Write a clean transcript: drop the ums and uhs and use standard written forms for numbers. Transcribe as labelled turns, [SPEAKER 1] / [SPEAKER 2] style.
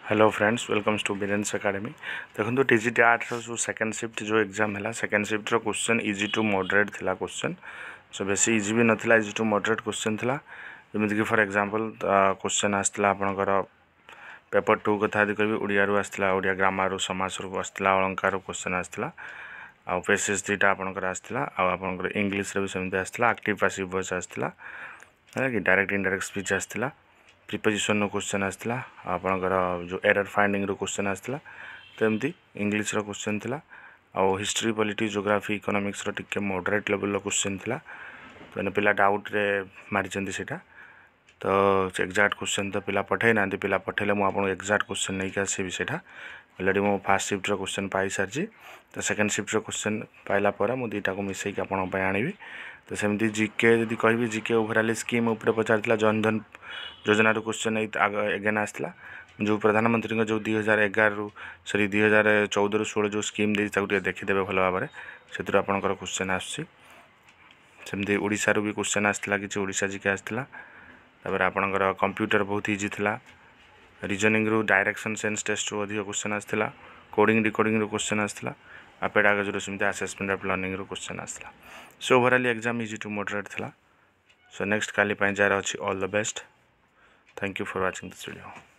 [SPEAKER 1] Hello friends, welcomes to Biren's academy. देखो TGT 8 जो second shift जो एग्जाम है, second shift question easy to moderate थिला क्वेश्चन। सो बेसी इजी भी नथिला, इजी टू मॉडरेट क्वेश्चन थिला। जमीक कि फॉर एग्जांपल क्वेश्चन आसला आपनकर पेपर 2 कथा यदि कहबी ओडिया रु आसला, ओडिया ग्रामर समास रु आसला, अलंकार क्वेश्चन आसला, आ पेसेज 3टा आपनकर आसला, आ आपनकर इंग्लिश रे भी सेमते आसला, एक्टिव पैसिव वॉइस आसला, है कि डायरेक्ट इनडायरेक्ट स्पीच आसला, प्रिपोजिशन क्वेश्चन आसला, आपनकर जो एरर फाइंडिंग रो क्वेश्चन आसला। तो एमती इंग्लिश रो क्वेश्चन थिला, आ हिस्ट्री पॉलिटी ज्योग्राफी इकोनॉमिक्स रो टिके मॉडरेट लेवल रो क्वेश्चन थिला। तो पिला डाउट रे मारिचंदी सेटा, तो एक्जाक्ट क्वेश्चन तो पिला पठे ना, पिला पठेले मु आपन एक्जाक्ट क्वेश्चन नहीं के आसीबी सेटा। ऑलरेडी मो फर्स्ट शिफ्ट रो क्वेश्चन पाई सारजी, तो सेकंड शिफ्ट रो क्वेश्चन पाइला पर मु दुईटा को मिसई के आपन पय आनिबी। तो सेमती जीके यदि कहबी, जीके ओवरऑल स्कीम ऊपर पचारथिला, जनधन योजना रो क्वेश्चन एगेन आसला, जो प्रधानमंत्री जो 2011 रु सॉरी 2014 रु 16 जो स्कीम दे देखीदेवे भल भाव से आपंकर क्वेश्चन आसमती। ओडिशा रू भी क्वेश्चन आसला, कि ओडिशा जीके आसला। तापर आपंकर कंप्यूटर बहुत इजी थिला, रीजनिंग रू डायरेक्शन सेंस टेस्ट रू अधिक क्वेश्चन आसला, कोडिंग डिकोडिंग रू क्वेश्चन आसला, आ पेडागोजी रू सेमती असेसमेंट ऑफ लर्निंग रू क्वेश्चन आसला। So overall exam easy to moderate थिला। सो नेक्स्ट काली पाई जार अछि all the best. Thank you for watching this video.